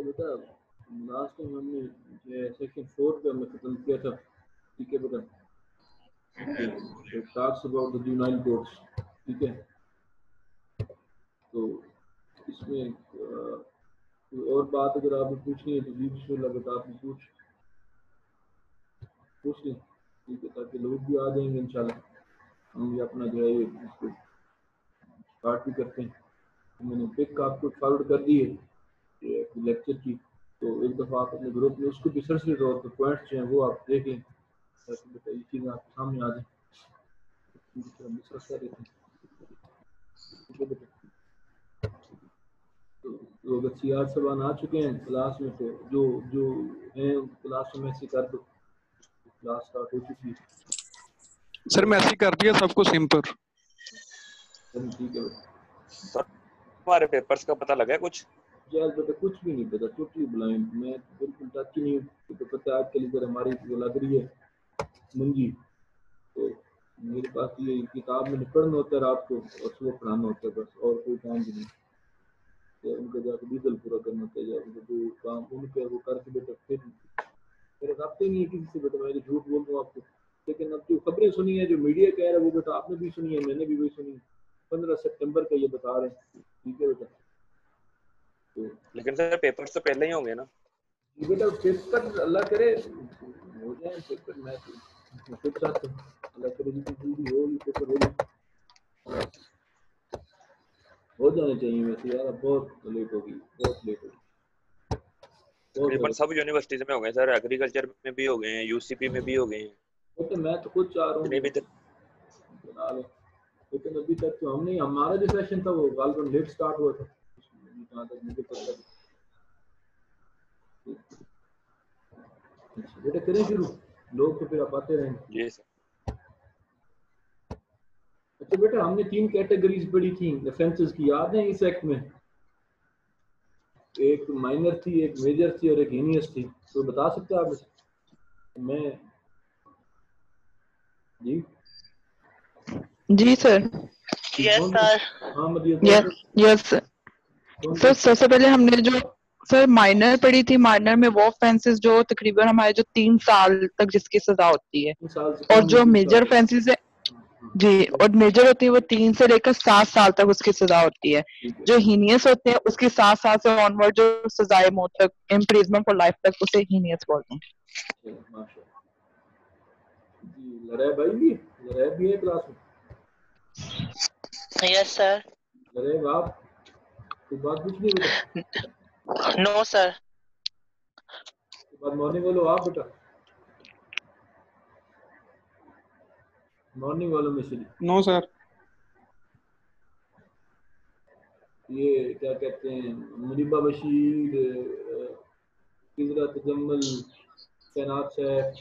बेटा last time हमने ये सेक्शन 4 पे हमने खत्म किया था, ठीक है बेटा। It talks about the juvenile courts, ठीक है। तो इसमें कोई और बात अगर आपने पूछनी है तो जी बिस्मिल्लाह बेटा, आपने पूछ लें, ठीक है, ताकि लोग भी आ जाएंगे इंशाल्लाह। हम ये अपना जो है ये इसको स्टार्ट भी करते हैं। तो मैंने पिक आपको फॉरवर्ड कर दी है लेक्चर की, तो एक दफ़ा आप अपने ग्रुप में उसको भी सर्च ले और पॉइंट्स जो हैं वो आप देख लें, ताकि बेटा ये चीज़ें आपके सामने आ जाए, डिस्कस कर देते हैं, ठीक है बेटा। तो अगर सियाद साहब आ चुके हैं क्लास में, तो जो जो हैं क्लास में मैसेज कर दो, क्लास स्टार्ट हो चुकी है। सर मैसेज कर दिया सबको सिम पर। ठीक है सर हमारे पेपर्स का पता लगा है कुछ? यार बेटा कुछ भी नहीं पता, टोटली ब्लाइंड, मैं बिल्कुल टच ही नहीं हूँ। तो पता है आज के लिए हमारी जो लग रही है मुंजी, तो मेरे पास ये किताब में पढ़ना होता है रात को और सुबह पढ़ाना होता है, बस और कोई काम भी नहीं। या उनका जाकर डीजल पूरा करना होता है, या उनको जो काम उनके वो करके बेटा फिर मेरे रबते नहीं है किसी से बेटा, मैं झूठ बोल दूँ आपको। लेकिन अब जो खबरें सुनी है, जो मीडिया कह रहा है, वो बेटा आपने भी सुनी है, मैंने भी वही सुनी। 15 सितंबर का ये बता रहे हैं, ठीक है बेटा। तो लेकिन सर पेपर्स तो पहले ही होंगे ना? बेटा पेपर अल्लाह करे हो जाए पेपर, मैं खुद चाहता हूँ अल्लाह करे जितनी जल्दी होगी पेपर हो जाने चाहिए। वैसे यार बहुत लेट होगी, बहुत लेट होगी। तकरीबन सब यूनिवर्सिटीज में हो गए सर, एग्रीकल्चर में भी हो गए हैं, यूसीपी में भी हो गए हैं। तो मैं तो खुद चाह रहा हूँ बना लो, लेकिन अभी तक तो हमने, हमारा जो सेशन था वो गालबन लेट स्टार्ट हुआ था, जहाँ तक मुझे पता है। बेटा करें शुरू, लोग तो फिर आप आते रहेंगे। जी सर। अच्छा बेटा हमने 3 कैटेगरीज पढ़ी थी ऑफेंसेस की, याद है इस एक्ट में? एक माइनर थी, एक मेजर थी और एक हीनियस थी। तो बता सकते हैं आप इसे? मैं जी जी सर। Yes sir. हाँ मतलब यस सर। सबसे पहले हमने जो सर माइनर पढ़ी थी, माइनर में वो ऑफेंसेस जो तकरीबन हमारे जो 3 साल तक जिसकी सजा होती है, और जो मेजर ऑफेंसेस है जी, और मेजर होती है वो 3 से लेकर 7 साल तक उसकी सजा होती है। जो हीनियस होते हैं उसकी 7 साल से ऑनवर्ड जो सजाए मौत तक, इम्प्रिजमेंट फॉर लाइफ तक, उसे हीनियस बोलते हैं। लड़ाई भाई भी है क्लास में? Yes sir. लड़ाई बाप कोई बात कुछ नहीं बेटा? No sir. बात मॉर्निंग बोलो आप बेटा, मॉर्निंग वालों में से नो सर। ये क्या कहते हैं, मुनीबा बशीर, इजरत जम्मल, कैनात सैफ,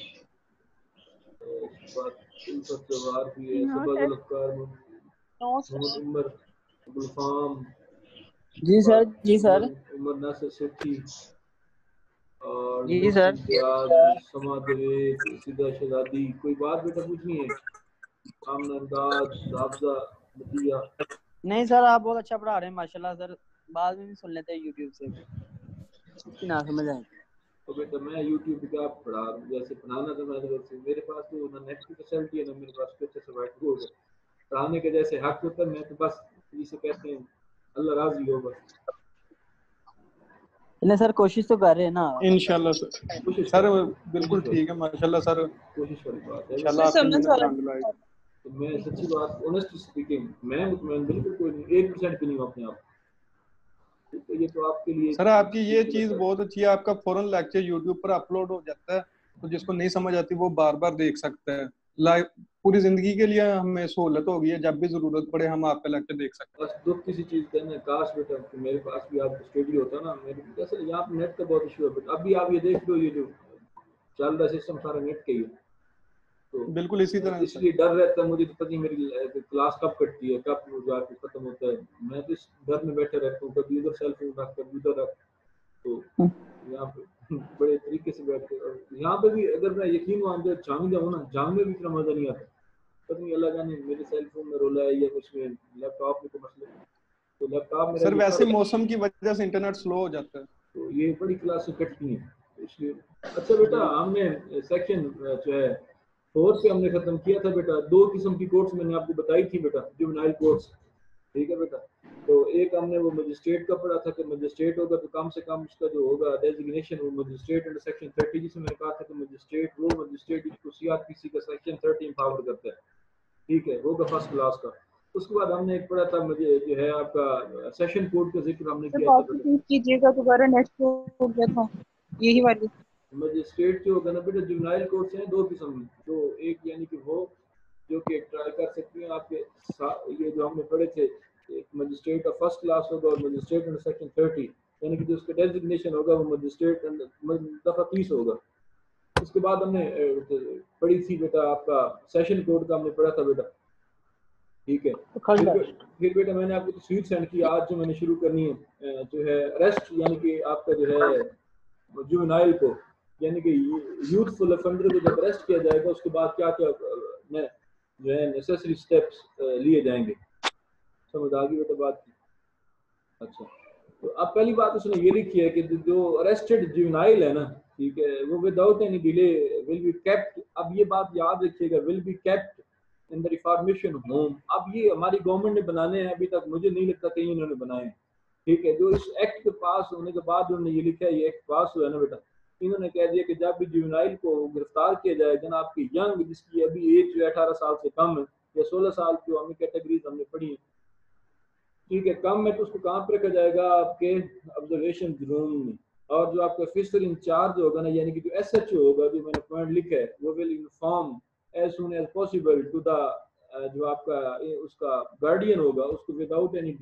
उल्फत जवाहर भी है, सबा गुलकार, मोहम्मद उमर, गुलफाम, जी सर। जी सर। उमर नासिर सेठी और जी सर। समा देवेद, सीधा शहजादी। कोई बात बेटा पूछनी है? आमना अंदाज, हाफजा, बतिया। नहीं सर, आप बहुत अच्छा पढ़ा रहे हैं माशाल्लाह सर, बाद में भी सुन लेते हैं यूट्यूब से, इसकी ना समझ आए तो बेटा मैं यूट्यूब पे क्या पढ़ा, जैसे पढ़ाना था मेरे से, मेरे पास तो ना नेट की फैसिलिटी है ना मेरे पास कुछ ऐसा वाइट बोर्ड है पढ़ाने के जैसे हक होता है। मैं तो बस जिसे कहते हैं अल्लाह राजी हो बस। नहीं सर, कोशिश तो कर रहे हैं ना इंशाल्लाह सर। सर बिल्कुल ठीक है माशाल्लाह सर, कोशिश वाली बात है इंशाल्लाह आपकी मेहनत रंग लाएगी। तो मैं सच्ची बात ऑनेस्ट स्पीकिंग मैं मुतमईन बिल्कुल कोई नहीं, 1% भी नहीं हूँ अपने आप। तो ये तो आपके लिए सर आपकी ये चीज बहुत अच्छी है, आपका फौरन लेक्चर यूट्यूब पर अपलोड हो जाता है, तो जिसको नहीं समझ आती वो बार बार देख सकता है। लाइव पूरी जिंदगी के लिए हमें सहूलत हो गई है, जब भी जरूरत पड़े हम आपका लेक्चर देख सकते हैं। बस दुख किसी चीज का है, काश बेटा कि मेरे पास भी आपका स्टूडियो होता ना। मेरे जैसे यहाँ पे नेट का बहुत इशू है बेटा, अभी आप ये देख लो, ये जो चल रहा सिस्टम सारा नेट का ही है। तो बिल्कुल इसी तरह इसलिए डर रहता है मुझे, तो पता नहीं मेरी क्लास कब कटती है, कब जाके खत्म होता है। मैं तो इस डर में बैठे रहता हूँ, कभी उधर सेल फोन रख, कभी उधर रख। तो यहाँ पे बड़े तरीके से बैठते, और यहाँ पे भी अगर मैं यकीन मान जाऊँ जाऊँ ना, जाम में भी इतना मजा नहीं आता। पता नहीं अल्लाह जाने मेरे सेल फोन में रोला है या कुछ में लैपटॉप में कोई मसला है। तो लैपटॉप में सर वैसे मौसम की वजह से इंटरनेट स्लो हो जाता है। तो ये बड़ी क्लासें कटती हैं इसलिए। अच्छा बेटा, हमने सेक्शन जो है 4 पे हमने खत्म किया था बेटा। 2 किस्म की कोर्ट्स मैंने आपको बताई थी बेटा, जुवेनाइल कोर्ट्स, ठीक है बेटा। तो एक हमने वो मजिस्ट्रेट का पढ़ा था कि मजिस्ट्रेट होगा तो कम से कम उसका जो होगा डेजिग्नेशन वो मजिस्ट्रेट अंडर सेक्शन 30, जिसमें मैंने कहा था कि मजिस्ट्रेट वो मजिस्ट्रेट जिसको सीआरपीसी का सेक्शन 30 पावर करता है, ठीक है, होगा फर्स्ट क्लास का। उसके बाद हमने एक पढ़ा था मुझे जो है आपका सेशन कोड का जिक्र हमने किया था बेटा। कीजिएगा दोबारा, नेट हो गया था यही वाली। मजिस्ट्रेट जो होगा ना बेटा, जुवेनाइल कोर्ट्स हैं 2 किस्म में। जो एक यानी कि वो जो कि ट्राई कर सकती हैं आपके ये जो हमने पढ़े थे, एक मजिस्ट्रेट ऑफ फर्स्ट क्लास होगा और मजिस्ट्रेट अंडर सेक्शन 30, यानी कि जो उसका डेजिग्नेशन होगा वो मजिस्ट्रेट दफा 30 होगा। उसके बाद हमने पढ़ी थी बेटा आपका सेशन कोड का हमने पढ़ा था बेटा, ठीक है। फिर बेटा मैंने आपको तस्वीर सेंड की, आज जो मैंने शुरू करनी है जो है अरेस्ट, यानी कि आपका जो है जुवेनाइल को, यानी कि यूथफुल ऑफेंडर को जब अरेस्ट किया जाएगा उसके बाद क्या क्या जो है नेसेसरी स्टेप्स लिए जाएंगे। समझ आ गई बेटा बात की? अच्छा, तो अब पहली बात उसने ये लिखी है कि जो अरेस्टेड जुवेनाइल है ना, ठीक है, वो without any delay will be kept. अब ये बात याद रखिएगा, will be kept in the reformation home. अब ये हमारी गवर्नमेंट ने बनाने हैं, अभी तक मुझे नहीं लगता कहीं इन्होंने बनाए, ठीक है। जो इस एक्ट के पास होने के बाद उन्होंने ये लिखा है, ये एक्ट पास हुआ है ना बेटा, इन्होंने कह दिया कि जब भी जुवेनाइल को गिरफ्तार किया जाएगा ना, आपकी यंग जिसकी अभी एज जो 18 साल से कम है या 16 साल की, हमें कैटेगरीज हमने पढ़ी है, ठीक है, कम में, तो उसको कहाँ पर रखा जाएगा? आपके ऑब्जर्वेशन रूम में। और जो आपका ऑफिसर इंचार्ज होगा ना, यानी कि जो एसएचओ होगा, जो मैंने पॉइंट लिखा है, वो will inform as soon as possible to the जो आपका उसका गार्डियन होगा, उसको विदाउट एनी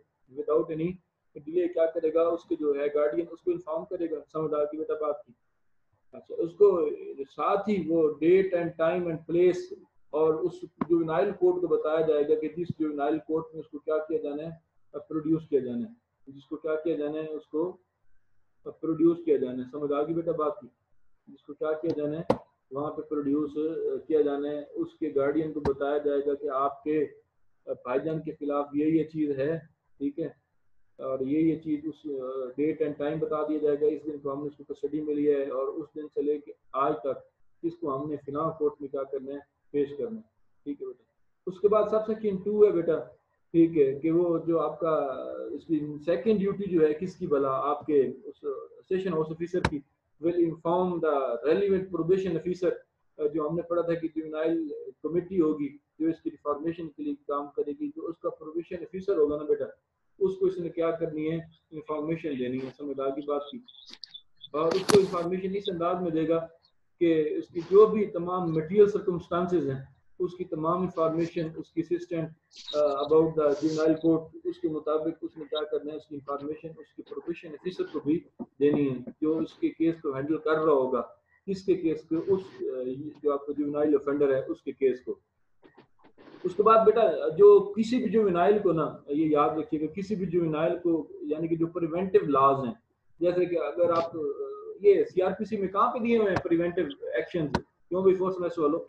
डिले क्या करेगा, उसके जो है गार्डियन उसको इन्फॉर्म करेगा। समझ आ गई बेटा बात की? अच्छा, उसको साथ ही वो date and time and place और उस जुवेनाइल कोर्ट को बताया जाएगा कि जिस जुवेनाइल कोर्ट में उसको क्या किया जाना है, प्रोड्यूस किया जाना है, जिसको क्या किया जाना है, उसको प्रोड्यूस किया जाना है। समझ आ गई बेटा बात की? जिसको क्या किया जाना है वहाँ पे प्रोड्यूस किया जाना है, उसके गार्डियन को बताया जाएगा कि आपके भाईजान के खिलाफ ये चीज़ है, ठीक है, और ये चीज़ उस डेट एंड टाइम बता दिया जाएगा, इस दिन को हमने उसको कस्टडी में लिया है और उस दिन से लेके आज तक इसको हमने फिलहाल कोर्ट में क्या करना है, पेश करना है, ठीक है बेटा। उसके बाद सब सेक्शन 2 है बेटा, ठीक है, कि वो जो आपका इसकी सेकंड ड्यूटी जो है किसकी भला, आपके उस सेशन हाउस ऑफिसर की, will inform the relevant probation officer. जो हमने पढ़ा था कि जुवेनाइल कमेटी होगी जो इसकी रिफॉर्मेशन के लिए काम करेगी, जो उसका प्रोबेशन ऑफिसर होगा ना बेटा, उसको इसने क्या करनी है, इंफॉर्मेशन देनी है। समझ आ गई बात की? और उसको इंफॉर्मेशन इस अंदाज में देगा कि उसकी जो भी तमाम मटेरियल सर्कमस्टांसेस हैं, उसकी तमाम इंफॉर्मेशन उसकी assistant about the juvenile court, उसके मुताबिक उसने क्या करना है, उसकी इंफॉर्मेशन उसके प्रोबेशन ऑफिसर को भी देनी है, जो उसके केस को हैंडल कर रहा होगा, किसके केस को, उस जो आपका जुवेनाइल ऑफेंडर है उसके केस को। उसके बाद बेटा जो किसी भी जुवेनाइल को ना, ये याद रखिएगा, किसी भी जुवेनाइल को यानी कि जो प्रिवेंटिव लॉज हैं, जैसे कि अगर आप ये सीआरपीसी में कहाँ पे दिए हुए हैं प्रिवेंटिव एक्शन, क्यों भाई फोर्स मैस वालों,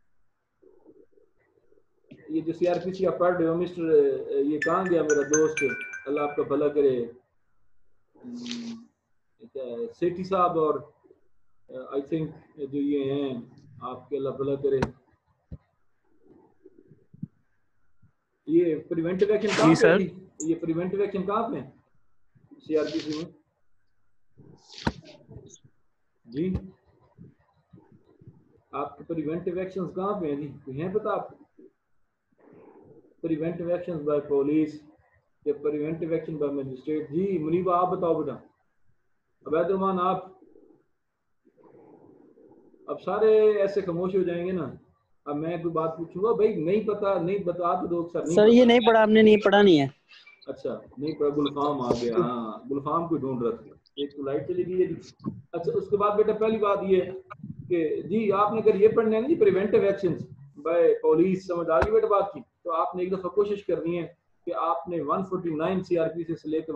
ये जो सीआरपीसी आप पढ़ रहे हो मिस्टर, ये कहाँ गया मेरा दोस्त, अल्लाह आपका भला करे, सेठी साहब, और आई थिंक जो ये हैं आपके अल्लाह भला करे, ये प्रिवेंटिव एक्शन कहाँ पे है? ये प्रिवेंटिव एक्शन कहाँ पे है सीआरपीसी में जी? आपके प्रिवेंटिव एक्शंस कहाँ पे हैं जी, कोई है पता आपको? प्रिवेंटिव एक्शंस बाय पुलिस या प्रिवेंटिव एक्शन बाय मजिस्ट्रेट? जी मुनीबा आप बताओ बेटा। अबैदुरमान आप, अब सारे ऐसे खामोश हो जाएंगे ना, अब मैं कोई बात पूछूंगा, भाई नहीं पता, नहीं बता तो दो सर ये नहीं पढ़ा, आपने नहीं पढ़ा नहीं है। अच्छा नहीं पढ़ा, गुलफाम आ गया, हाँ गुलफाम को ढूंढ रहा था, एक तो लाइट चली गई है। अच्छा उसके बाद बेटा पहली बात ये कि जी आपने अगर ये पढ़ना है ना जी प्रिवेंटिव एक्शंस बाय पुलिस, समझ आ गई बेटा बात की, तो आपने एक दफा कोशिश करनी है कि आपने 149 सीआरपीसी से लेकर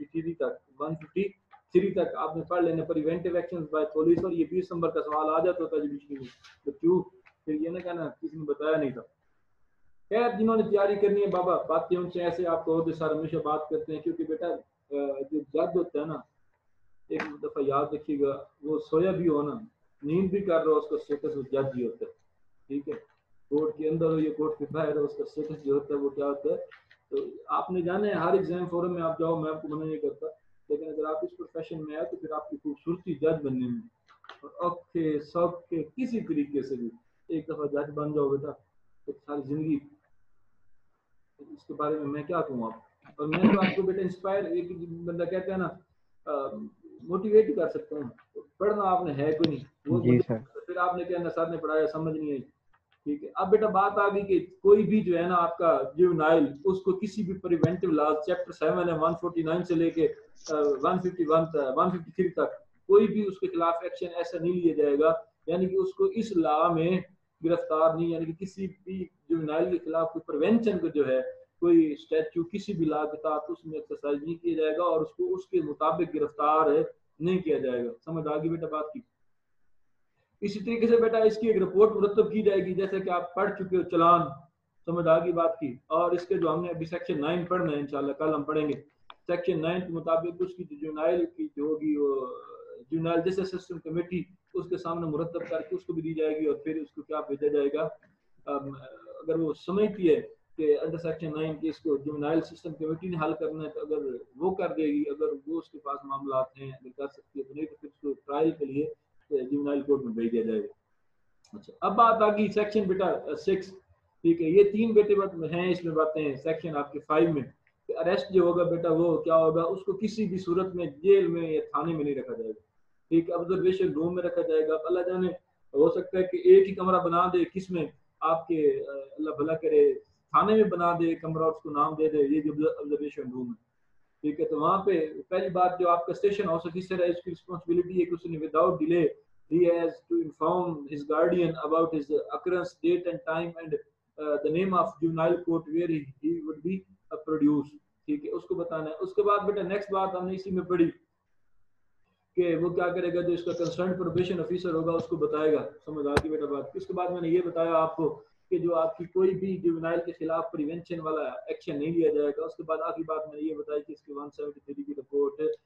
153 तक आपने पढ़ लेना प्रिवेंटिव एक्शंस बाय पुलिस, और ये 20 नंबर का सवाल आ जाता होता है बीच में, तो क्यों फिर ये ना कहना किसी ने बताया नहीं था। खैर जिन्होंने तैयारी करनी है बाबा, बातें उनसे ऐसे आपको और सारा हमेशा बात करते हैं, क्योंकि बेटा जो जज होता है ना, एक दफा याद रखिएगा, वो सोया भी हो ना, नींद भी कर रहा हो, उसका स्टेटस वो जज ही होता है, ठीक है। कोर्ट के अंदर हो या कोर्ट के बाहर हो, उसका स्टेटस जो होता है वो क्या होता है। तो आपने जाना है हर एग्जाम फोरम में आप जाओ, मैं आपको मना नहीं करता, लेकिन अगर आप इस प्रोफेशन में आए तो फिर आपकी खूबसूरती जज बनने में और औखे सौखे किसी तरीके से भी एक दफा जज बन जाओ बेटा, तो सारी जिंदगी इसके बारे में मैं क्या कहूँ आप। और मैं तो आपको बेटा इंस्पायर, एक बंदा कहते हैं ना मोटिवेट ही कर सकता हूँ। पढ़ना आपने है कोई नहीं, वो मुझे फिर आपने क्या सर ने पढ़ाया समझ नहीं आई, ठीक है। अब बेटा बात आ गई कि कोई भी जो है ना आपका जुवेनाइल, उसको किसी भी प्रिवेंटिव लॉ चैप्टर 7 है 149 से लेके 153 तक कोई भी उसके खिलाफ एक्शन ऐसा नहीं लिया जाएगा, यानी कि उसको इस लॉ में गिरफ्तार नहीं, यानी कि किसी भी जुवेनाइल के खिलाफ कोई प्रिवेंशन को जो है कोई स्टैच्यू किसी भी लॉ के तहत उसमें एक्सरसाइज नहीं किया जाएगा और उसको उसके मुताबिक गिरफ्तार नहीं किया जाएगा। समझ आ गई बेटा बात की। इसी तरीके से बेटा इसकी एक रिपोर्ट मुरतब की जाएगी, जैसे कि आप पढ़ चुके हो चालान, समझ आ गई बात की। और इसके जो हमने अभी सेक्शन 9 पढ़ना है इंशाल्लाह, कल हम पढ़ेंगे सेक्शन 9 के मुताबिक उसकी जो जुवेनाइल की जो होगी वो जुवेनाइल जस्टिस सिस्टम कमेटी उसके सामने मुरतब करके उसको भी दी जाएगी और फिर उसको क्या भेजा जाएगा। अगर वो समझती है कि अंडर सेक्शन 9 के इसको जुवेनाइल सिस्टम कमेटी ने हल करना है, तो अगर वो कर देगी, अगर वो उसके पास मामला हैं अगर कर सकती है, तो नहीं तो फिर उसको ट्रायल के लिए जुवेनाइल कोर्ट में भेज दिया जाएगा। अच्छा, अब बात आ गई सेक्शन बेटा 6, ठीक है। ये 3 बेटे हैं इसमें बातें सेक्शन आपके 5 में। अरेस्ट जो होगा बेटा वो क्या होगा, उसको किसी भी सूरत में जेल में या थाने में नहीं रखा जाएगा, ठीक है। ऑब्जर्वेशन रूम में रखा जाएगा। अल्लाह जाने हो सकता है कि एक ही कमरा बना दे, किसमें आपके अल्लाह भला करे थाने में बना दे कमरा, उसको नाम दे दे ये जो ऑब्जर्वेशन रूम है, ठीक है। तो वहाँ पे पहली बात जो आपका स्टेशन हाउस ऑफिसर है इसकी रिस्पॉन्सिबिलिटी है कि उसने without delay he has to inform his guardian about his occurrence date and time and the name of juvenile court where he would be produced, ठीक है, उसको बताना है। उसके बाद बेटा नेक्स्ट बात हमने इसी में पढ़ी कि वो क्या करेगा, जो इसका कंसर्न प्रोबेशन ऑफिसर होगा उसको बताएगा। समझ आ गई बेटा बात। इसके बाद मैंने ये बताया आपको कि जो आपकी कोई भी जुवेनाइल के खिलाफ प्रिवेंशन वाला एक्शन नहीं लिया जाएगा। उसके बाद आखिरी बात मैंने ये बताई कि इसकी 173 की रिपोर्ट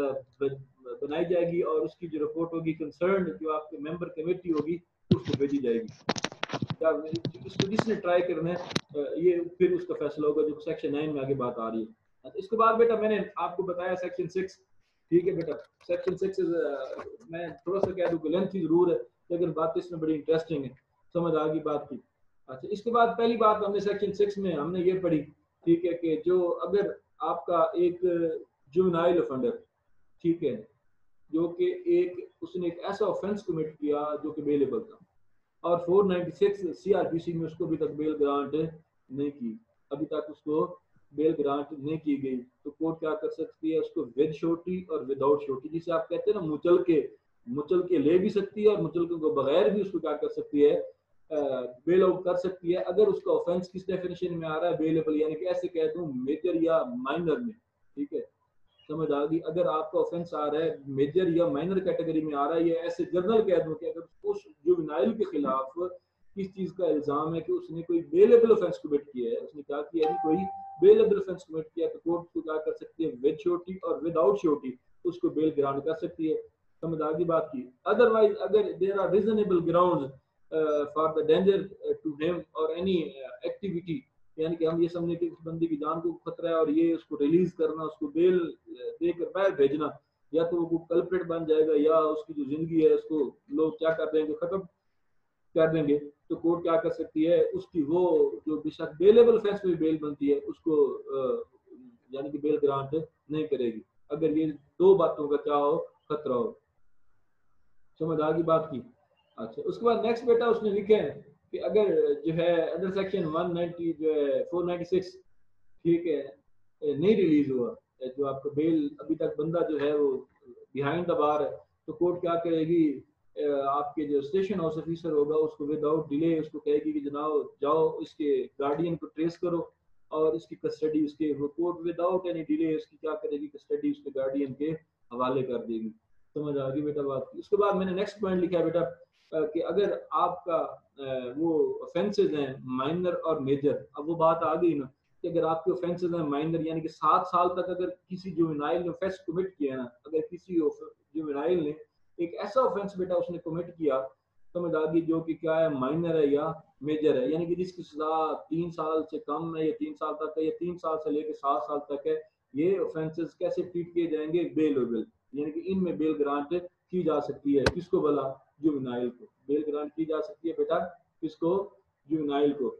बनाई जाएगी और उसकी जो रिपोर्ट होगी कंसर्न जो आपके मेंबर कमेटी होगी उसको भेजी जाएगी। इसको जिसने ट्राई करना है ये फिर उसका फैसला होगा, जो सेक्शन 9 में आगे बात आ रही है। इसके बाद बेटा मैंने आपको बताया सेक्शन 6, ठीक है बेटा। सेक्शन 6 मैं थोड़ा सा कह दूं कि लेंथी जरूर है, लेकिन बात इसमें बड़ी इंटरेस्टिंग है। समझ आ गई बात की। अच्छा, इसके बाद पहली बात हमने सेक्शन 6 में हमने ये पढ़ी, ठीक है, कि जो अगर आपका एक जुवेनाइल ऑफेंडर, ठीक है, जो कि उसने एक ऐसा ऑफेंस कमिट किया जो कि बेलेबल था और 496 सीआरपीसी में उसको अभी तक बेल ग्रांट नहीं की, अभी तक उसको बेल ग्रांट नहीं की गई, तो कोर्ट क्या कर सकती है, उसको विद श्योरिटी और विदाउट श्योरिटी, जिसे आप कहते हैं ना मुचल के ले भी सकती है और मुचल के बगैर भी उसको क्या कर सकती है, बेल आउट कर सकती है। अगर उसका ऑफेंस किस डेफिनेशन में आ रहा है, बेलेबल, यानी कि ऐसे कह दूं मेजर या माइनर में, ठीक है। समझ आ गई। अगर आपका ऑफेंस आ रहा है मेजर या माइनर कैटेगरी में आ रहा है, या ऐसे जनरल कह दूं कि अगर उस जुवेनाइल के खिलाफ किस चीज का इल्जाम है कि उसने कोई बेलेबल ऑफेंस कमिट किया है, उसने क्या किया है, कोई बेलेबल ऑफेंस कमिट किया, तो कोर्ट को क्या कर सकती है, विद श्योरिटी और विदाउट श्योरिटी उसको बेल ग्रांट कर सकती है। समझ आ गई बात की। अदरवाइज अगर there are reasonable grounds for the danger to him और एनी एक्टिविटी, यानी कि हम ये समझे कि उस बंदे की जान को खतरा है और ये उसको रिलीज करना, उसको बेल देकर बाहर भेजना, या तो वो कल्प्रिट बन जाएगा या उसकी जो जिंदगी है उसको लोग क्या कर देंगे, खत्म कर देंगे, तो कोर्ट क्या कर सकती है, उसकी वो जो बेशक बेलेबल ऑफेंस में बेल बनती है उसको यानी कि बेल ग्रांट नहीं करेगी अगर ये दो बातों का क्या हो, खतरा हो। समझ आ गई बात की। अच्छा, उसके बाद नेक्स्ट बेटा उसने लिखे है कि अगर जो है अंडर सेक्शन 190 जो है 496, ठीक है, नहीं रिलीज हुआ, जो आपका बेल अभी तक बंदा जो है वो बिहाइंड द बार है, तो कोर्ट क्या करेगी, आपके जो स्टेशन हाउस ऑफिसर होगा उसको विदाउट डिले उसको कहेगी कि जनाब जाओ इसके गार्डियन को ट्रेस करो और इसकी कस्टडी उसके, वो कोर्ट विदाउट एनी डिले उसकी क्या करेगी, कस्टडी उसके गार्डियन के हवाले कर देगी। समझ आ गई बेटा बात की। उसके बाद मैंने नेक्स्ट पॉइंट लिखा है बेटा कि अगर आपका वो ऑफेंसेस हैं माइनर और मेजर, अब वो बात आ गई ना कि अगर आपके ऑफेंसेस हैं माइनर, यानी कि 7 साल तक अगर किसी जुवेनाइल ने ऑफेंस कमिट किया ना, अगर किसी जुवेनाइल ने एक ऐसा ऑफेंस बेटा उसने कमिट किया, समझ आ गई, जो कि क्या है, माइनर है या मेजर है, यानी कि जिसकी सजा 3 साल से कम है या 3 साल तक है या 3 साल से लेकर 7 साल तक है, ये ऑफेंसेस कैसे ट्रीट किए जाएंगे, बेलेबल, यानी कि इनमें बेल ग्रांट की जा सकती है। किसको भला? जुवेनाइल को बेल ग्रांट की जा सकती है बेटा, किसको? जुवेनाइल को।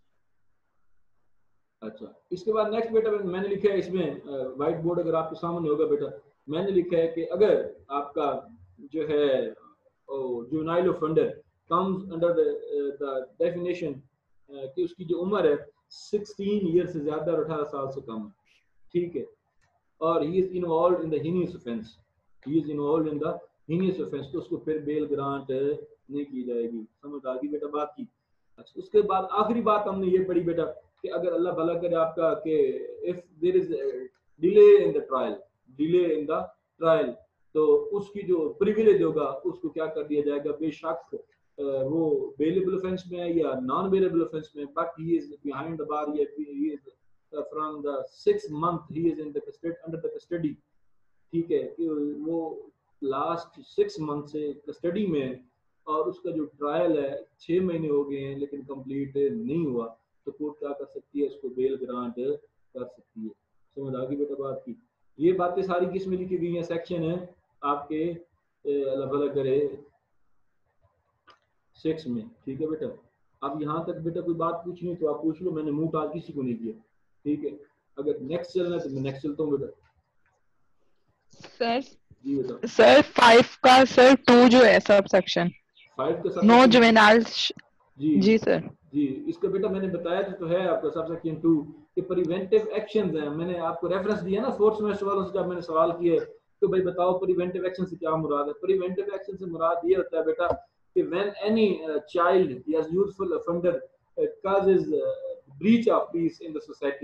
अच्छा, इसके बाद नेक्स्ट बेटा मैंने लिखा है इसमें, व्हाइट बोर्ड अगर आपके सामने होगा बेटा, मैंने लिखा है कि अगर आपका जो है juvenile offender comes under the definition कि उसकी जो उम्र है 16 ईयर से ज्यादा और 18 साल से कम है, ठीक है, और he is involve in the heinous offence, he is involve in the heinous offence, तो उसको फिर बेल ग्रांट नहीं की जाएगी। समझ आ गई बेटा बात की? अच्छा, उसके बाद आखिरी बात हमने ये पढ़ी बेटा कि अगर अल्लाह भला करे आपका कि if there is delay in the trial, delay in the trial, तो उसकी जो प्रिविलेज होगा उसको क्या कर दिया जाएगा, बेशक वो बेलेबल ऑफेंस में है या नॉन बेलेबल ऑफेंस में, but he is behind the bar, he is from the 6 month he is in the under the custody, ठीक है, कि वो लास्ट 6 मंथ से कस्टडी में, और उसका जो ट्रायल है 6 महीने हो गए हैं लेकिन कंप्लीट नहीं हुआ, तो कोर्ट क्या कर सकती है, उसको बेल ग्रांट कर सकती है। समझ आ गई बेटा बात की? ये बातें सारी किस में लिखी गई हैं? सेक्शन है आपके अल्लाह भला करे 6 में, ठीक है बेटा। अब यहाँ तक बेटा कोई बात पूछनी है तो आप पूछ लो, मैंने मुंह टाल किसी को नहीं किया, ठीक है। अगर नेक्स्ट चलना है तो मैं नेक्स्ट चलता हूँ बेटा। सर जी बेटा। सर 5 का सर 2 जो है सब सेक्शन 5 का नो जुवेनाइल, जी सर जी, इसका बेटा मैंने बताया तो है आपका सब सेक्शन 2 के प्रिवेंटिव एक्शंस हैं। मैंने आपको रेफरेंस दिया ना 4th सेमेस्टर वालों से, जब मैंने सवाल किए तो भाई बताओ प्रिवेंटिव एक्शन से क्या मुराद है। प्रिवेंटिव एक्शन से मुराद ये होता है बेटा कि व्हेन एनी चाइल्ड या youthful offender causes breach of peace in the society,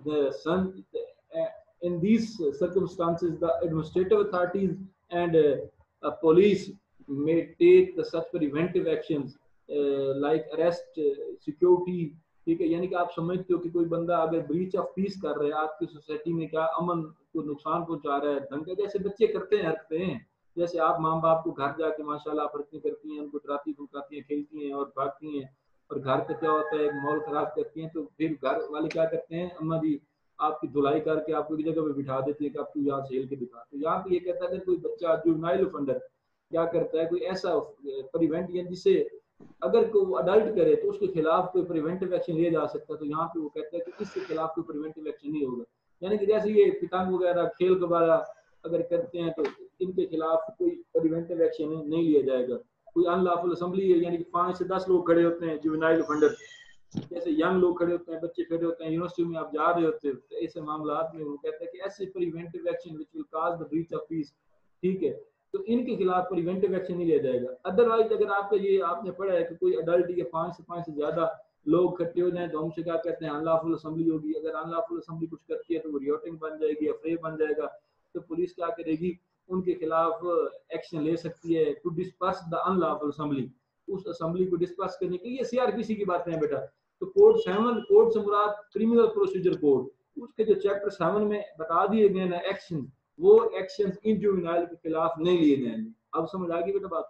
in these circumstances the administrative authorities and police may take the such preventive actions like arrest, security, ठीक है। यानी कि आप समझते हो कि कोई बंदा अगर ब्रीच ऑफ पीस कर रहा है, आपकी सोसाइटी में क्या अमन को नुकसान पहुंचा रहा है, धमकी, जैसे बच्चे करते हैं हरकतें, जैसे आप माँ बाप को घर जाके माशाल्लाह हरकतें करती हैं, उनको डराती धमकाती हैं, खेलती हैं और भागती हैं, और घर का क्या होता है, एक माहौल खराब करती हैं, तो फिर घर वाले क्या करते हैं, अम्मा जी आपकी धुलाई करके आपको एक जगह पे बिठा देते हैं कि आप तू यहाँ से हिल के दिखा। तो यहाँ पे ये कहता है कि कोई बच्चा जुवेनाइल ऑफेंडर क्या करता है, कोई ऐसा प्रिवेंट, या जिसे अगर कोई अडल्ट करे तो उसके खिलाफ कोई प्रिवेंटिव एक्शन लिया जा सकता है, तो यहाँ पे वो कहता है कि इसके खिलाफ कोई प्रिवेंटिव एक्शन नहीं होगा। यानी कि जैसे ये पितंग वगैरह खेल वगैरह अगर करते हैं तो इनके खिलाफ कोई प्रिवेंटिव एक्शन नहीं लिया जाएगा। कोई अनलॉफुल असेंबली है, यानी कि 5 से 10 लोग खड़े होते हैं जुवेनाइल ऑफेंडर, जैसे यंग लोग खड़े होते हैं, बच्चे खड़े होते हैं, यूनिवर्सिटी में आप जा रहे होते हो, तो ऐसे मामलात में वो कहता है कि ऐसे preventive action which will cause the breach of peace, ठीक है, तो इनके खिलाफ प्रिवेंटिव एक्शन नहीं लिया जाएगा। अदरवाइज अगर आपका ये आपने पढ़ा है कि कोई अडल्ट या 5 से ज्यादा लोग इकट्ठे हो जाएं तो हमसे क्या कहते हैं, अनलॉफुल असेंबली होगी। अगर अनलॉफुल असेंबली कुछ करती है तो वो रियोटिंग बन जाएगी, अफ्रे बन जाएगा, तो पुलिस क्या करेगी, उनके खिलाफ एक्शन ले सकती है to disperse the unlawful assembly, उस असेंबली को डिस्पर्स करने के लिए। सीआरपीसी की बातें हैं बेटा। तो कोड 7, कोड से मुराद क्रिमिनल प्रोसीजर कोड, उसके जो चैप्टर 7 में बता दिए गए ना एक्शन, वो एक्शंस इन जुवेनाइल के खिलाफ नहीं लिए जाएंगे। अब समझ आ गई बेटा बात?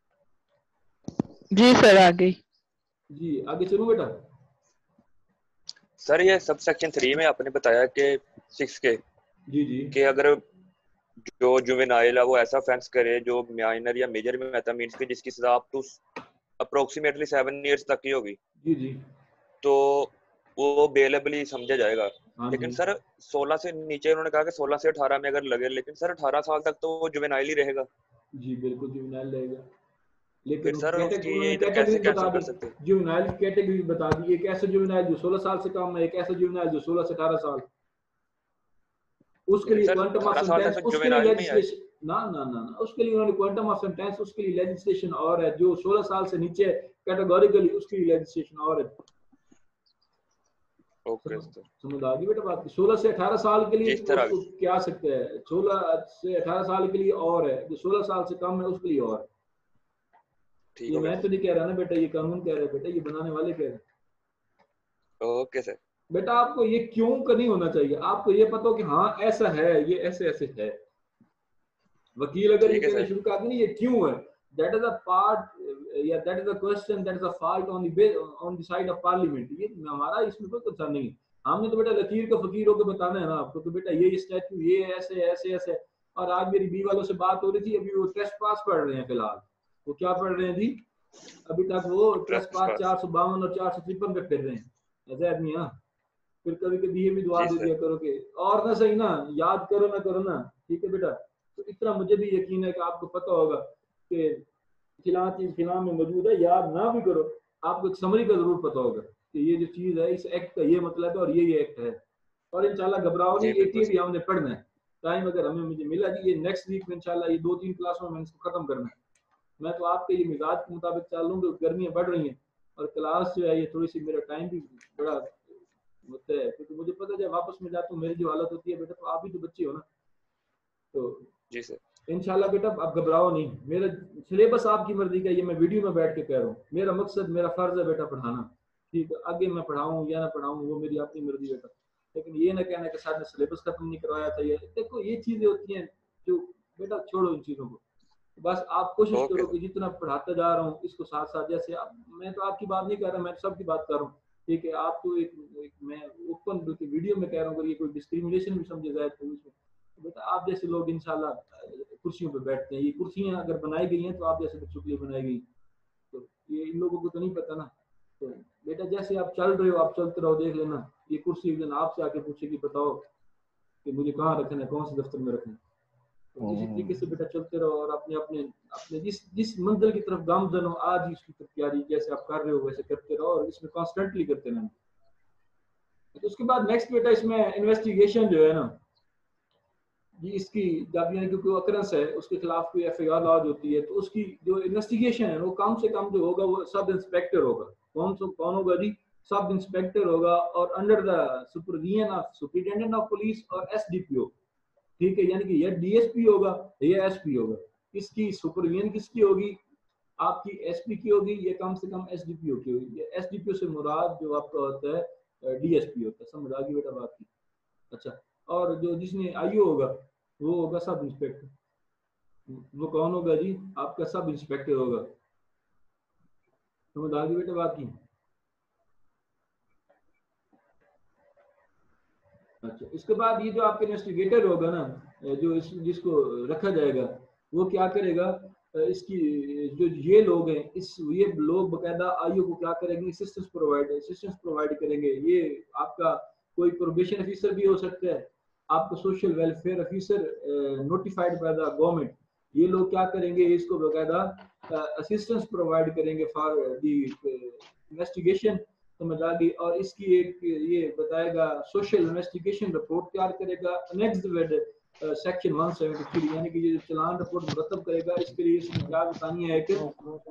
जी सर आ गई। जी आगे चलूं बेटा? सर ये सब सेक्शन 3 में आपने बताया कि 6 के जी कि अगर जो जुवेनाइल है वो ऐसा ऑफेंस करे जो माइनर या मेजर में आता है, मींस कि जिसकी सजा अप टू अप्रोक्सीमेटली 7 इयर्स तक की होगी, जी तो वो बेलेबल ही समझा जाएगा। लेकिन जी। सर 16 से नीचे उन्होंने कहा कि 16 से 18 में अगर लगे, लेकिन सर 18 साल तक तो वो जुवेनाइल ही रहेगा। जी बिल्कुल जुवेनाइल रहेगा, लेकिन फिर सर उसकी ये इधर कैटेगरी कैसे बता कैंसिल कर दी, सकते हैं? जुवेनाइल की कैटेगरी बता दी। एक ऐसा जुवेनाइल जो 16 साल से कम है, एक ऐसा जुवेनाइल जो 16 से 18 साल, उसके लिए क्वांटम ऑफ सेंटेंस, उसके लिए लेजिस्लेशन ना उसके लिए उन्होंने क्वांटम ऑफ सेंटेंस, उसके लिए लेजिस्लेशन और है। जो 16 साल से नीचे कैटेगोरिकली उसके लिए लेजिस्लेशन और है। ओके सर, समझ आ गई बेटा बात? 16 से 18 साल के लिए क्या सकते हैं, 16 से 18 साल के लिए और है, जो 16 साल से कम है उसके लिए और। ये मैं तो नहीं कह रहा ना बेटा, ये कानून कह रहा है बेटा, ये बनाने वाले कह रहे हैं। Okay sir. बेटा आपको ये क्यों का नहीं होना चाहिए, आपको ये पता हो कि हाँ ऐसा है, ये ऐसे ऐसे है। वकील अगर ये कहना शुरू कर दे ये क्यों है, दैट इज अ पार्ट या that is a question, that is a fault on the side of parliament. ये हमारा इसमें कोई कंसर्न नहीं है। हमने तो बेटा लकीर का फकीर होकर बताना है ना आपको कि बेटा ये स्टैच्यू ये ऐसे ऐसे ऐसे। और आज मेरी बी वालों से बात हो रही थी, अभी वो ट्रेस पास पढ़ रहे हैं फिलहाल। वो क्या पढ़ रहे हैं जी, अभी तक वो ट्रेस पास 452 और 453 पे फिर रहे हैं अजैद मियां। फिर कभी कभी ये भी दुआ दे दिया करो कि और ना सही ना याद करो ना करो ना, ठीक है बेटा। तो इतना मुझे भी यकीन है कि आपको पता होगा कि फिलहाल चीज फिलहाल में मौजूद है, याद ना भी करो आपको एक समरी का जरूर पता होगा कि ये जो चीज है इस एक्ट का ये मतलब है और ये एक्ट है। और इंशाल्लाह घबराओ नहीं, 80 भी हमने पढ़ना है। टाइम अगर हमें मुझे मिला जी ये नेक्स्ट वीक में इंशाल्लाह ये 2-3 क्लासों में इसको खत्म करना है। मैं तो आपके ये मिजाज के मुताबिक चल लूँ, गर्मियाँ बढ़ रही हैं और क्लास जो है ये थोड़ी सी मेरा टाइम भी बड़ा होता है, क्योंकि मुझे पता है वापस में जाता हूँ मेरी जो हालत होती है बेटा, तो आप भी तो बच्चे हो ना। तो जी सर इंशाल्लाह बेटा आप घबराओ नहीं, मेरा सिलेबस आपकी मर्जी का, ये मैं वीडियो में बैठ के कह रहा हूँ। मेरा मकसद मेरा फर्ज है बेटा पढ़ाना, ठीक है। आगे मैं पढ़ाऊँ या ना पढ़ाऊँ वो मेरी अपनी मर्जी बेटा, लेकिन ये ना कहना कि साथ में सिलेबस खत्म नहीं करवाया था। ये देखो ये चीजें होती हैं जो बेटा छोड़ो इन चीजों को, बस आप कोशिश करो कि जितना पढ़ाता जा रहा हूँ इसको साथ साथ, जैसे आप, मैं तो आपकी बात नहीं कर रहा, मैं सबकी बात कर रहा हूँ, ठीक है। आप तो एक मैं ओपन वीडियो में कह रहा हूँ, ये कोई डिस्क्रिमिनेशन भी समझे जाए तो उसमें बेटा आप जैसे लोग इंशाल्लाह कुर्सियों पे बैठते हैं, ये कुर्सियां अगर बनाई गई हैं तो आप जैसे बच्चों के लिए बनाई गई, तो ये इन लोगों को तो नहीं पता ना। तो बेटा जैसे आप चल रहे हो आप चलते रहो, देख लेना ये कुर्सी एक दिन आपसे आके पूछेगी बताओ कि मुझे कहाँ रखना है, कौन से दफ्तर में रखना है। तो इसी तरीके से बेटा चलते रहो और अपने अपने अपने जिस मंजिल की तरफ गामजन हो आज ही उसकी तैयारी जैसे आप कर रहे हो वैसे करते रहो और इसमें कॉन्स्टेंटली करते रहना। तो उसके बाद नेक्स्ट बेटा इसमें इन्वेस्टिगेशन जो है ना जी, इसकी जब यानी कि कोई अकरेंस है उसके खिलाफ कोई एफआईआर लॉन्च होती है तो उसकी जो इन्वेस्टिगेशन है वो कम से कम जो होगा वो सब इंस्पेक्टर होगा। कौन होगा जी, सब इंस्पेक्टर होगा और under the supervision of superintendent of police और एसडीपीओ, ठीक है। यानी कि ये डीएसपी होगा ये एसपी होगा। इसकी सुपरविजन किसकी होगी, आपकी एसपी की होगी, ये कम से कम एसडीपीओ की होगी। एसडीपीओ से मुराद जो आपका होता है डीएसपी होता है, समझ आ गई बेटा बात की। अच्छा, और जो जिसमें आईओ होगा वो होगा सब इंस्पेक्टर। वो कौन होगा जी, आपका सब इंस्पेक्टर होगा, समझ आ गई बेटा बात की। अच्छा, इसके बाद ये जो आपका इन्वेस्टिगेटर होगा ना, जो जिसको रखा जाएगा वो क्या करेगा, इसकी जो ये लोग हैं ये लोग बकायदा आईओ को क्या करेंगे, असिस्टेंस प्रोवाइड करेंगे। ये आपका कोई प्रोबेशन ऑफिसर भी हो सकता है, आपको social welfare officer notified by the government, ये लोग क्या करेंगे इसको बकायदा असिस्टेंस प्रोवाइड करेंगे फॉर द इन्वेस्टिगेशन, समझ आ गई। और इसकी एक ये बताएगा सोशल इन्वेस्टिगेशन रिपोर्ट तैयार करेगा नेक्स्ट विद सेक्शन 173, यानी कि ये चालान रिपोर्ट मुरतब करेगा। इसके लिए इसमें क्या बतानी है कि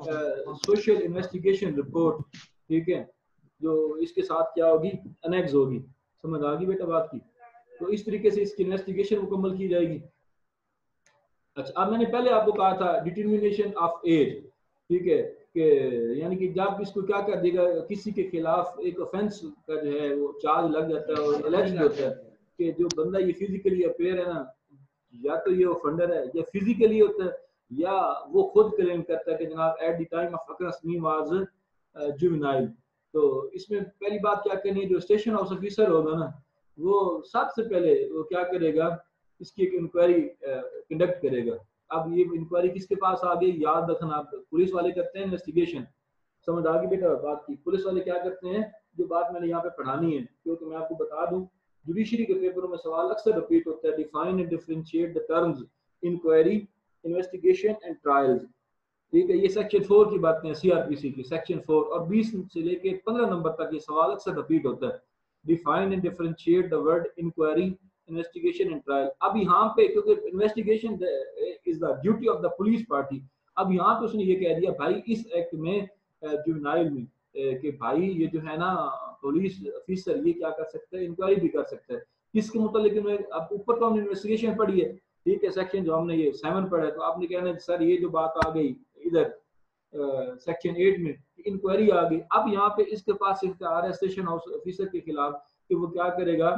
सोशल इन्वेस्टिगेशन रिपोर्ट, ठीक है, जो इसके साथ क्या होगी अनेक्स होगी, समझ आ गई बेटा बात की। तो इस तरीके से इसकी इन्वेस्टिगेशन मुकम्मल की जाएगी। अच्छा, अब मैंने पहले आपको कहा था डिटरमिनेशन ऑफ एज, ठीक है, कि यानी कि जब इसको क्या कर देगा किसी के खिलाफ एक ऑफेंस का जो है वो चार्ज लग जाता है और एलिजेड होता है कि जो बंदा ये फिजिकली अपेयर है ना, या तो ये ऑफेंडर है या फिजिकली होता है या वो खुद क्लेम करता है कि जनाब at the time of occurrence me was juvenile. तो इसमें पहली बात क्या करनी है, जो स्टेशन हाउस ऑफिसर होगा ना वो सबसे पहले वो क्या करेगा, इसकी एक इंक्वायरी कंडक्ट करेगा। अब ये इंक्वायरी किसके पास आ गई, याद रखना आप, पुलिस वाले करते हैं इन्वेस्टिगेशन, समझ आ गई बेटा बात की। पुलिस वाले क्या करते हैं, जो बात मैंने यहाँ पे पढ़ानी है, क्योंकि मैं आपको बता दूं जुडिशरी के पेपरों में सवाल अक्सर रिपीट होता है, define and differentiate the terms inquiry, investigation and trials, ठीक है। ये सेक्शन 4 की बातें हैं सीआरपीसी की, सेक्शन 4 और 20 से लेके 15 नंबर तक ये सवाल अक्सर रिपीट होता है, define and differentiate the word inquiry, investigation and trial. अब यहाँ पे क्योंकि investigation is the duty of the police party, अब यहाँ पे उसने ये कह दिया भाई इस एक्ट में जुवेनाइल में कि भाई ये जो है ना पुलिस ऑफिसर ये क्या कर सकता है, इंक्वायरी भी कर सकता है। किसके मुतालिक, अब ऊपर तो हमने इन्वेस्टिगेशन पढ़ी है, ठीक है, सेक्शन जो हमने ये 7 पढ़ा है, तो आपने कहना है सर ये जो बात आ गई इधर सेक्शन 8 में इंक्वायरी आ गई। अब यहाँ पे इसके पास इख्तियार है स्टेशन हाउस ऑफिसर के खिलाफ कि वो क्या करेगा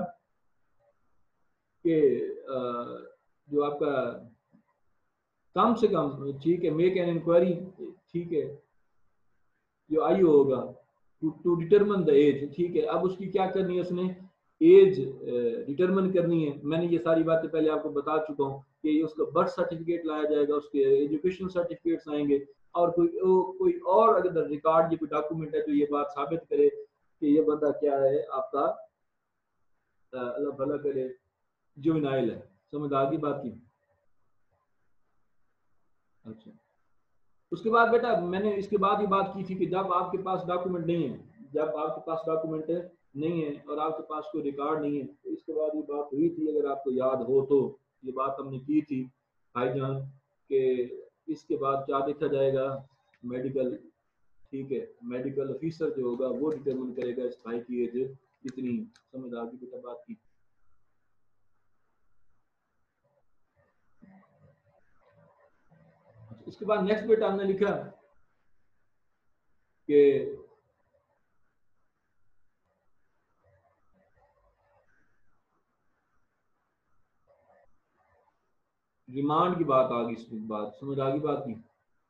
कि जो आपका कम से कम, ठीक है, मेक एन इंक्वायरी, ठीक है, जो आई होगा टू डिटरमिन द एज, ठीक है। अब उसकी क्या करनी है, उसने एज डिटरमिन करनी है। मैंने ये सारी बातें पहले आपको बता चुका हूँ कि उसका बर्थ सर्टिफिकेट लाया जाएगा, उसके एजुकेशन सर्टिफिकेट्स आएंगे, और कोई और अगर रिकॉर्ड या कोई डॉक्यूमेंट है जो ये बात साबित करे कि ये बंदा क्या है आपका, अल्लाह भला करे, जुवेनाइल है। समझ आ गई बात की? अच्छा, उसके बाद बेटा मैंने इसके बाद ही बात की थी कि जब आपके पास डॉक्यूमेंट नहीं है, जब आपके पास डॉक्यूमेंट नहीं है और आपके पास कोई रिकॉर्ड नहीं है, तो इसके बाद ये बात हुई थी, अगर आपको याद हो तो ये बात हमने की थी भाईजान, कि इसके बाद क्या देखा जाएगा, मेडिकल, ठीक है, मेडिकल ऑफिसर जो होगा वो डिटरमिन करेगा इस भाई की एज कितनी। समझ आ गई बेटा बात की? उसके बाद नेक्स्ट बेटा हमने लिखा कि रिमांड की बात आ गई। इसके बाद समझ आ गई बात की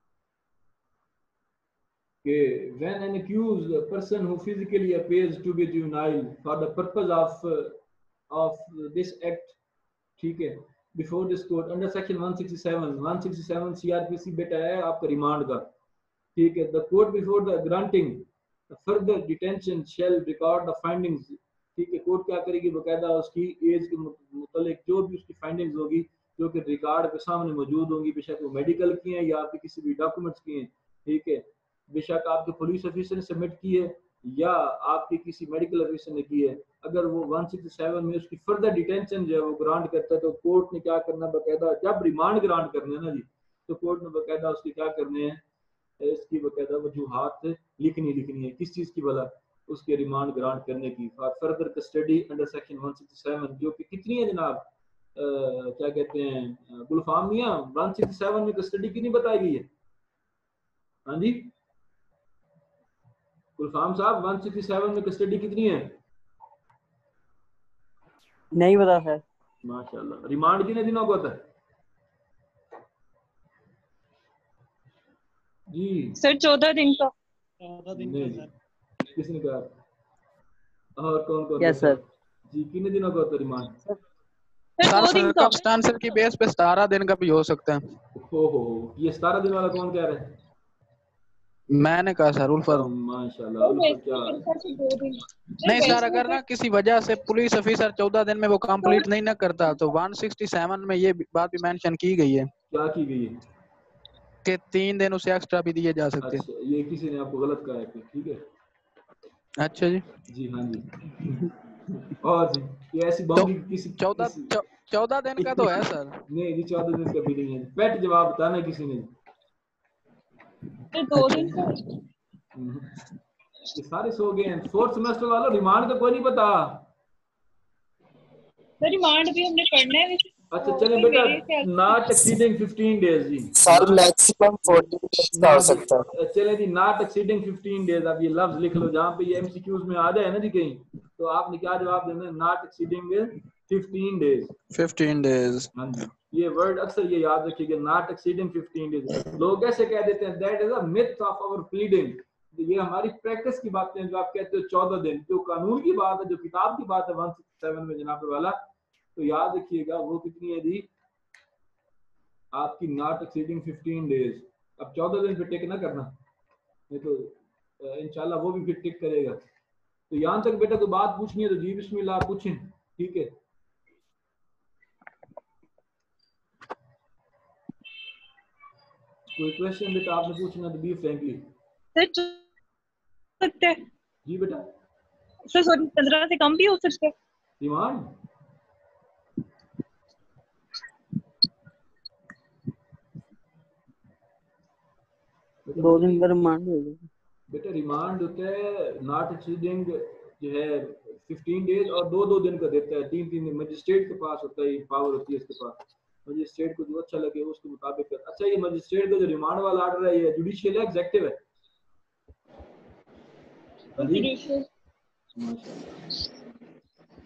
कि when an accused person who physically appears to be juvenile for the purpose of this act, ठीक है, before this court under section 167 CRPC बेटा है आपका रिमांड का, ठीक है। the court before the granting further detention shall record the findings, ठीक है। कोर्ट क्या करेगी, बकायदा उसकी एज के मुतालिक जो भी उसकी फाइंडिंग्स होगी, जो कि रिकॉर्ड के सामने मौजूद होंगी, बेशक वो मेडिकल की हैं या आपके किसी भी डॉक्यूमेंट्स की हैं, ठीक है, बेशक आपके पुलिस ऑफिसर ने सबमिट की है या आपके किसी मेडिकल ऑफिसर ने की है, अगर वो 167 में उसकी फर्दर डिटेंशन जो है वो ग्रांट करता है, तो कोर्ट ने क्या करना, बकायदा जब रिमांड ग्रांट करना है ना जी, तो कोर्ट ने बकायदा उसके क्या करने हैं, इसकी बकायदा वजूहात लिखनी है, किस चीज की भला, उसके रिमांड ग्रांट करने की, for further custody under section 167, जो कि कितनी है जनाब, क्या कहते हैं गुलफाम मियां, 167 में कस्टडी कितनी बताई गई है? हाँ जी गुलफाम साहब, 167 में कस्टडी कितनी है? नहीं पता सर। माशाल्लाह। रिमांड कितने दिनों का होता है जी? सर 14 दिन का। 14 दिन का सर। किसने कहा? और कौन कौन? Yes sir. जी, कितने दिनों का होता है रिमांड? सर 2 दिन का। सब्सटेंशियल की बेस पे 17 दिन का भी हो सकता है। हो ये 17 दिन वाला कौन कह रहा है? मैंने कहा सर उल्फर। माशाल्लाह। उल्फर क्या? नहीं सर, अगर ना किसी वजह से पुलिस ऑफिसर 14 दिन में वो कंप्लीट नहीं ना करता, तो 167 में ये बात भी मेंशन की गई है। क्या की गई है? कि 3 दिन उसे एक्स्ट्रा भी दिए जा सकते हैं। अच्छा, ये किसी ने आपको गलत कहा है, ठीक है। अच्छा जी। जी हाँ जी। और ये ऐसी बाउंड्री किसी 14 दिन का तो है सर। नहीं जी, 14 दिन का भी नहीं है। पेट जवाब बताना किसी ने। 2 दिन का। ये सारे सो गए हैं। 4th सेमेस्टर वालों, रिमांड का कोई नहीं पता? सर रिमांड भी हमने पढ़ना है। अच्छा चले बेटा, नॉट एक्सीडिंग 15 डेज जी। सर मैक्सिमम 14 डेज का हो सकता है। चले जी, नॉट एक्सीडिंग 15 डेज। अब ये लफ्ज लिख लो, जहाँ पे ये एमसीक्यूज में आ जाए ना जी कहीं, तो आपने क्या जवाब देना है? Not exceeding 15 days. 15 डेज। हाँ जी, ये वर्ड अक्सर ये याद रखिएगा, नॉट एक्सीडिंग 15 डेज। लोग ऐसे कह देते हैं that is a myth of our pleading. ये हमारी प्रैक्टिस की बातें, जो आप कहते हो 14 दिन, जो कानून की बात है, जो किताब की बात है 167 में जनाब वाला, तो याद रखिएगा वो कितनी है जी आपकी, नॉट एक्सीडिंग 15 डेज। अब 14 दिन पे टिक ना करना, नहीं तो इंशाल्लाह वो भी फिर टिक करेगा। तो यहाँ तक बेटा कोई बात पूछनी है तो जी बिस्मिल्लाह पूछें, ठीक है। कोई क्वेश्चन बेटा आपने पूछना तो बी फ्रैंकली। सकते हैं जी बेटा। सर सॉरी, 15 से कम भी हो सकते हैं रिमांड? दो दिन का रिमांड होगा बेटा। रिमांड होता है नॉट एक्सीडिंग जो है 15 डेज, और 2 दिन का देता है, 3 दिन। मजिस्ट्रेट के पास होता है, पावर होती है इसके पास। मजिस्ट्रेट को जो अच्छा लगे उसके मुताबिक कर। अच्छा, ये मजिस्ट्रेट का जो रिमांड वाला ऑर्डर है, ये जुडिशियल है एग्जीक्यूटिव है?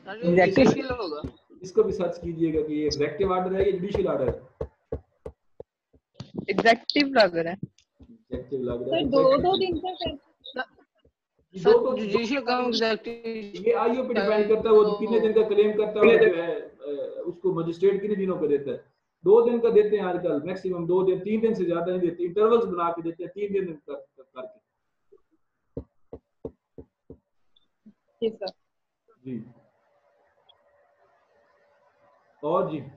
एग्जेक्टिव होगा। इसको भी सर्च कीजिएगा कि ये एग्जेक्टिव ऑर्डर है या जुडिशियल ऑर्डर है। एग्जेक्टिव लग रहा है। एग्जेक्टिव लग रहा है। दो दिन का सर जुडिशियल काम एग्जेक्टिव ये आईओ पे डिपेंड करता है, वो कितने दिन का क्लेम करता है, जो है उसको मजिस्ट्रेट कितने दिनों का देता है। 2 दिन का देते हैं आजकल, मैक्सिमम 2 दिन, 3 दिन से ज्यादा नहीं देते, इंटरवल्स बना के देते हैं 3 दिन करके। ठीक है जी। और जी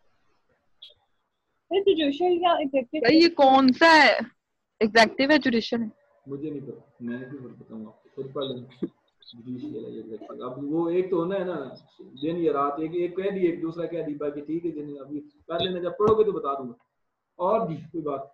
जुडिशियल या एग्जेक्टिव, ये कौन सा है? एग्जेक्टिव है जुडिशियल है? मुझे नहीं पता, मैं क्यों बताऊंगा आपको, खुद पढ़ लेंगे। जुडिशियल है एग्जेक्टिव। अब वो एक तो होना है ना दिन या रात, एक कह दी, एक दूसरा कह दी, बाकी ठीक है दिन अभी कर लेना, जब पढ़ोगे तो बता दूंगा। और जी कोई बात?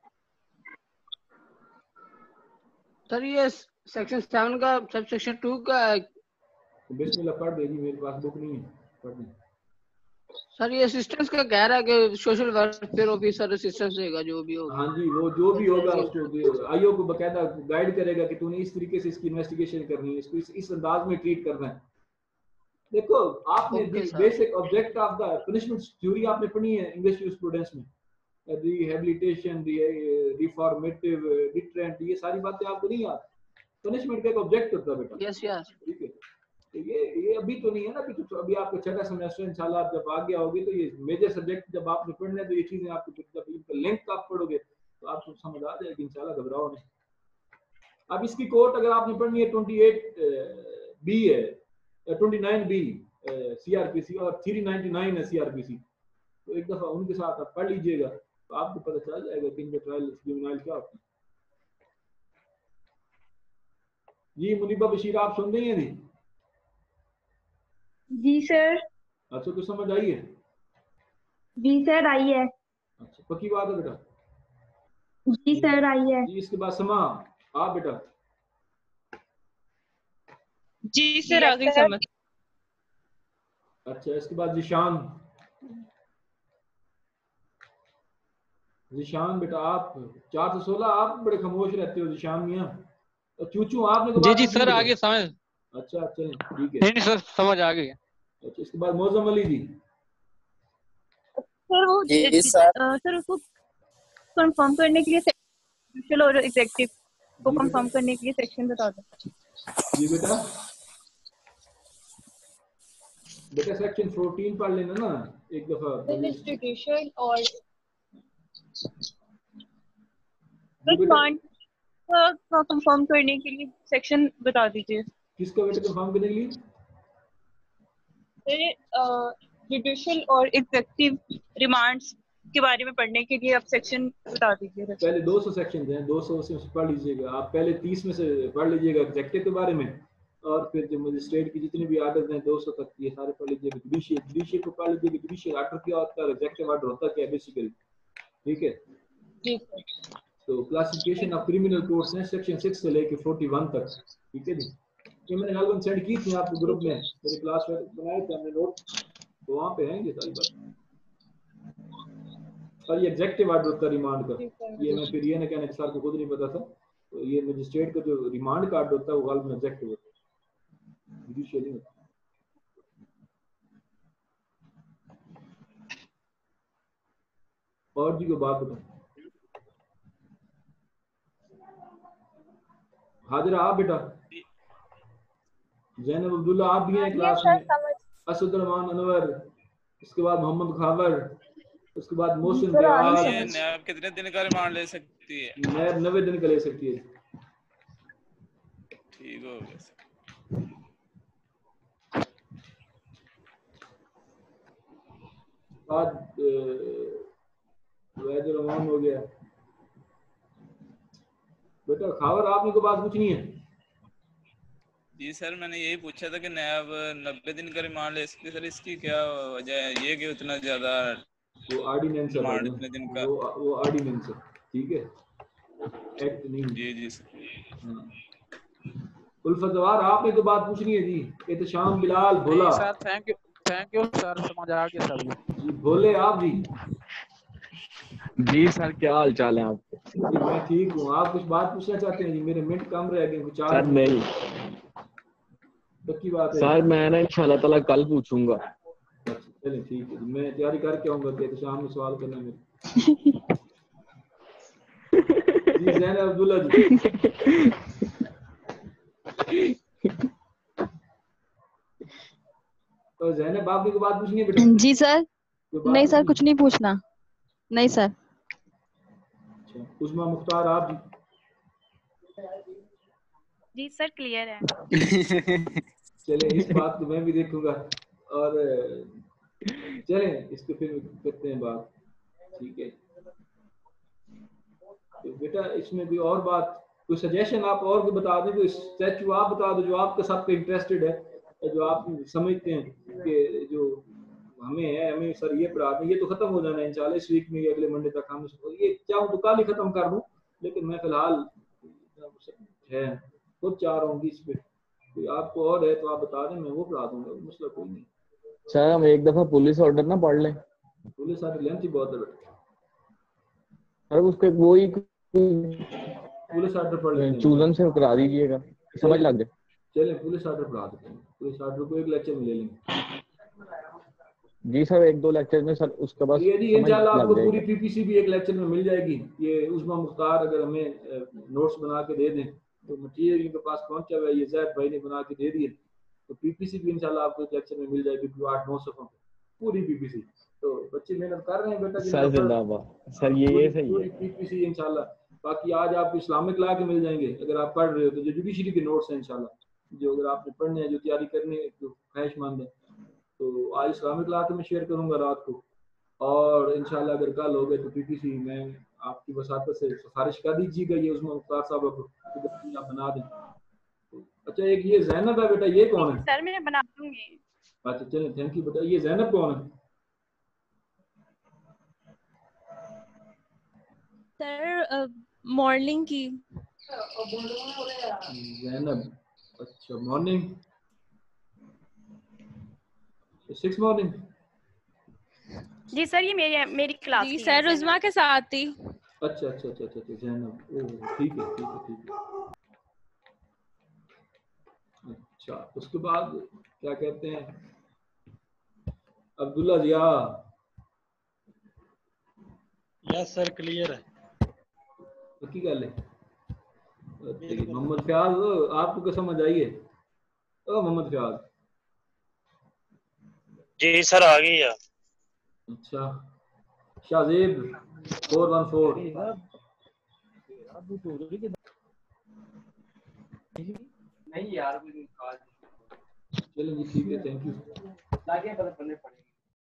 सर ये सेक्शन 7 का सब सेक्शन 2 का बिस्मिल्लाह पढ़ दे जी, मेरे पास बुक नहीं है, पढ़ दे। सर ये असिस्टेंस का कह रहा है कि सोशल वेलफेयर ऑफिसर असिस्टेंस देगा जो भी होगा। हाँ जी, वो जो भी होगा उसको आईओ को बकायदा गाइड करेगा कि तूने इस तरीके से इसकी इन्वेस्टिगेशन करनी है, इसको इस अंदाज में ट्रीट करना है। देखो आपने basic object of the punishment theory आपने पढ़ी है इंग्लिश जूरिस्प्रूडेंस में, रिहैबिलिटेशन, रिफॉर्मेटिव, डिटरेंट, ये सारी बातें आपको नहीं आती। पनिशमेंट का एक ऑब्जेक्ट होता है बेटा। यस यस ठीक है, ये अभी तो नहीं है ना, अभी तो अभी आपको छठा सेमेस्टर इंशाल्लाह आप जब आगे आओगे तो ये मेजर सब्जेक्ट जब आपने पढ़ना है तो ये चीजें आपको जब इनका लिंक आप पढ़ोगे तो आपको समझ आ जाएगी इंशाल्लाह, घबराओ नहीं। अब इसकी कोर्ट अगर आपने पढ़नी है 28 बी है, 29 बी सीआरपीसी और 399 है सीआरपीसी, तो एक दफा उनके साथ आप पढ़ लीजिएगा तो आपको पता चल जाएगा कि इनका ट्रायल क्रिमिनल क्या होता है। जी मुनीबा बशीर आप सुन रही हैं? जी सर। अच्छा कुछ समझ आई है? जी सर आई है। अच्छा पक्की बात है बेटा? जी सर आई है। जी इसके बाद समा आप बेटा? जी सर आ गई समझ। अच्छा इसके बाद जिशान, जिशान बेटा आप 416, आप बड़े खामोश रहते हो जिशान मियां। चूचू आपने तो जी जी सर आगे समझ। अच्छा चलें ठीक है। नहीं सर समझ आ गई। अच्छा इसके बाद मौजम अली जी। सर वो सर उसको कंफर्म करने के लिए जुडिशियल और एग्जेक्टिव को कंफर्म करने के लिए सेक्शन बता दो। जी बेटा, बेटा सेक्शन 14 पढ़ लेना ना एक दफा। जुडिशियल और कंफर्म करने के लिए सेक्शन बता दीजिए। किसका बेटा कंफर्म करने के लिए? जुडिशियल और एग्जेक्टिव रिमांड्स के बारे में पढ़ने के लिए आप सेक्शन बता दीजिए। पहले 200 सेक्शन हैं, 200 से पढ़ लीजिएगा आप। पहले 30 में से पढ़ लीजिएगा एग्जेक्टिव के बारे में, और फिर जो मजिस्ट्रेट की जितने भी आर्डर्स हैं 200 तक ये सारे पढ़ लीजिएगा। जुडिशियल को पढ़ लीजिएगा, जुडिशियल ऑर्डर क्या होता है, एग्जेक्टिव ऑर्डर होता क्या है बेसिकली। ठीक है जी। तो क्लासिफिकेशन ऑफ क्रिमिनल कोर्ट्स हैं सेक्शन 6 से लेके 41 तक। ठीक है जी, ये मैंने एल्बम सेंड की थी आपको ग्रुप में, मेरे क्लास में बनाए थे हमने नोट, तो वहाँ पे हैं ये सारी बात। और ये एग्जेक्टिव ऑर्डर होता है रिमांड का, ये मैं फिर ये ना कहने के सर को खुद नहीं पता था, तो ये मजिस्ट्रेट का जो रिमांड का ऑर्डर होता है वो गालिबन एग्जेक्टिव होता है, जुडिशियल नहीं होता। और जी को बात बताओ। हाजिरा आप बेटा? जैनब अब्दुल्ला आप भी हैं क्लास में? असद रहमान अनवर, इसके बाद मोहम्मद खावर, उसके बाद मोहसिन रियाज। नैब कितने दिन का रिमांड ले सकती है? नैब 90 दिन का ले सकती है। ठीक हो गया। बाद वैद रहमान हो गया। बेटा खावर आपने को बात पूछनी है? जी सर मैंने यही पूछा था कि नैब 90 दिन का रिमांड ले सकती है, सर इसकी क्या वजह है? ये कि उतना ज्यादा वो ऑर्डिनेंस है, इतने दिन का वो ऑर्डिनेंस है। ठीक है, एक्ट नहीं। जी जी सर। उल्फत जवार आपने तो बात पूछनी है जी। Ehtesham Bilal Bhola. Sir thank you sir, समझ आ गया सर जी। भोले आप जी? जी सर क्या हाल चाल है आपके? जी मैं ठीक हूँ, आप कुछ बात पूछना चाहते हैं जी? मेरे मिनट कम रह गए, कुछ सर नहीं पक्की बात है सर मैं ना इंशाल्लाह ताला कल पूछूंगा। अच्छा चलिए ठीक है, मैं तैयारी करके आऊंगा कि तो शाम में सवाल करना मेरे। जी ज़ैनब अब्दुल्ला जी। तो ज़ैनब आपकी कोई बात पूछनी है बेटा? जी सर। नहीं सर कुछ नहीं पूछना। नहीं सर। अच्छा उस्मा मुख्तार आप जी? जी सर क्लियर है। चले इस बात को मैं भी देखूंगा और चलें इसको फिर करते हैं बात, ठीक है। तो बेटा इसमें भी और बात, कोई सजेशन आप और भी बता दें, कोई स्टैचू आप बता दो जो आपका सब पे इंटरेस्टेड है, जो आप समझते हैं कि जो हमें है, हमें सर ये पढ़ा दें, ये तो खत्म हो जाना है इंशाल्लाह इस वीक में, अगले मंडे तक हम ये चाहूँ तो कल ही खत्म कर दूं, लेकिन मैं फिलहाल है खुद चाह रहा हूँ कि इस पे कोई आपको और है तो आप बता दें, मैं वो पढ़ा दूंगा, मसला कोई नहीं। सर हम एक दफा पुलिस ऑर्डर ना पढ़ लें। पुलिस ऑर्डर लेंथ ही बहुत है बेटा। सर उसके वही पुलिस ऑर्डर पढ़ लेते हैं, चूजन से करा दीजिएगा, समझ लग जाए। चलिए पुलिस ऑर्डर पढ़ा देते हैं, पुलिस ऑर्डर को एक लेक्चर में ले लेंगे। जी सर 1-2 लेक्चर में सर उसके बाद ये जी इंशाल्लाह आपको पूरी पीपीसी भी एक लेक्चर में मिल जाएगी। ये उस्मा मुख्तार अगर हमें नोट्स बना के दे दें तो मटीरियल इनके पास पहुंचा हुआ है, ये जैद भाई ने बना के दे दिए, तो पीपीसी भी इंशाल्लाह आपको एक लेक्चर में मिल जाएगी 8-9 सफ़ों पूरी पीपीसी। तो बच्चे मेहनत कर रहे हैं बेटा सर जिंदाबाद सर, ये सही है पीपीसी इंशाल्लाह। बाकी आज आपको इस्लामिक ला के मिल जाएंगे अगर आप पढ़ रहे हो तो, जो जुडिशरी के नोट्स हैं इंशाल्लाह, जो अगर आपने पढ़ने हैं, जो तैयारी करनी है, जो ख्वाहिशमंद है, तो आज इस्लामिक ला के मैं शेयर करूंगा रात को, और इंशाल्लाह अगर कल हो गए तो पीपीसी मैं आपकी वसात से सिफारिश कर दीजिएगा, ये उस्मा मुख्तार साहब को आप बना दें। अच्छा एक ये ज़ैनब है बेटा, ये कौन है? सर मैं बना दूंगी। अच्छा चलिए थैंक यू बेटा। ये ज़ैनब कौन है? सर मॉर्निंग की। ज़ैनब अच्छा मॉर्निंग 6 मॉर्निंग। जी सर ये मेरी क्लास जी सर उस्मा के साथ थी। अच्छा अच्छा अच्छा अच्छा ज़ैनब, ओह ठीक है ठीक है ठीक है। अच्छा उसके बाद क्या कहते हैं, Abdullah Zia. Yes sir clear है। पक्की गल है। मोहम्मद फयाज आपको क्या समझ आई है? ओ मोहम्मद फयाज। जी सर आ गई है। अच्छा शाहजेब 414। नहीं यार चलो जी ठीक है थैंक यू।